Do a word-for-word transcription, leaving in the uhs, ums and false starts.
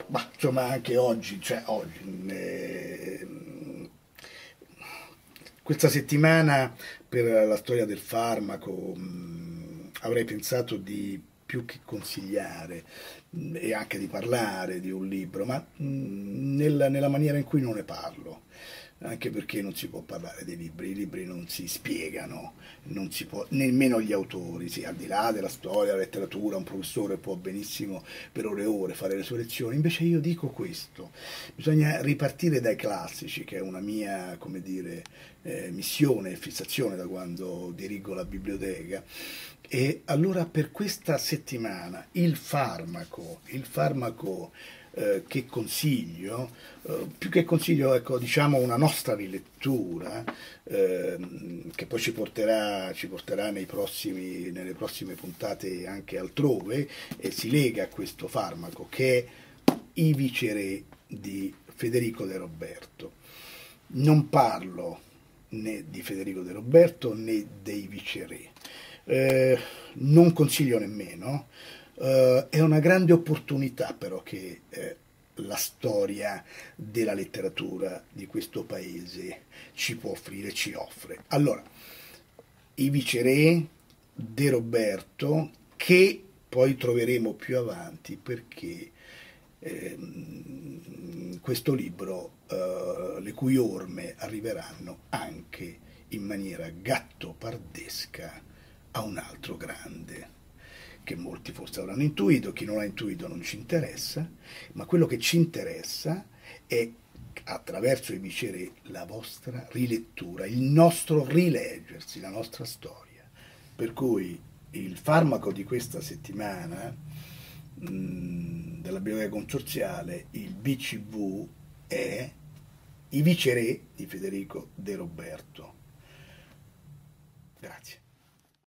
ma insomma anche oggi, cioè oggi, eh, questa settimana per la storia del farmaco mh, avrei pensato di più che consigliare mh, e anche di parlare di un libro, ma mh, nella, nella maniera in cui non ne parlo, anche perché non si può parlare dei libri, i libri non si spiegano, non si può, nemmeno gli autori, sì, al di là della storia, della letteratura, un professore può benissimo per ore e ore fare le sue lezioni, invece io dico questo, bisogna ripartire dai classici, che è una mia, come dire, eh, missione e fissazione da quando dirigo la biblioteca. E allora per questa settimana il farmaco, il farmaco eh, che consiglio, eh, più che consiglio, ecco, diciamo una nostra rilettura, ehm, che poi ci porterà, ci porterà nei prossimi, nelle prossime puntate anche altrove, e si lega a questo farmaco che è I Viceré di Federico De Roberto. Non parlo né di Federico De Roberto né dei Viceré. Eh, non consiglio nemmeno, eh, è una grande opportunità però che eh, la storia della letteratura di questo paese ci può offrire, ci offre. Allora, I Viceré, De Roberto, che poi troveremo più avanti perché ehm, questo libro, eh, le cui orme arriveranno anche in maniera gattopardesca a un altro grande, che molti forse avranno intuito, chi non l'ha intuito non ci interessa, ma quello che ci interessa è, attraverso I Viceré, la vostra rilettura, il nostro rileggersi, la nostra storia. Per cui il farmaco di questa settimana mh, della biblioteca consorziale, il B C V, è I Viceré di Federico De Roberto. Grazie.